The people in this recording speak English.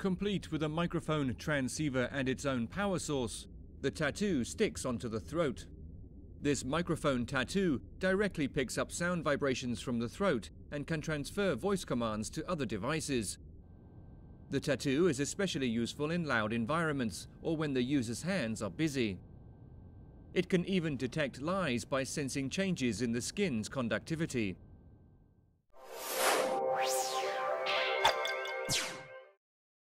Complete with a microphone, transceiver and its own power source, the tattoo sticks onto the throat. This microphone tattoo directly picks up sound vibrations from the throat and can transfer voice commands to other devices. The tattoo is especially useful in loud environments or when the user's hands are busy. It can even detect lies by sensing changes in the skin's conductivity.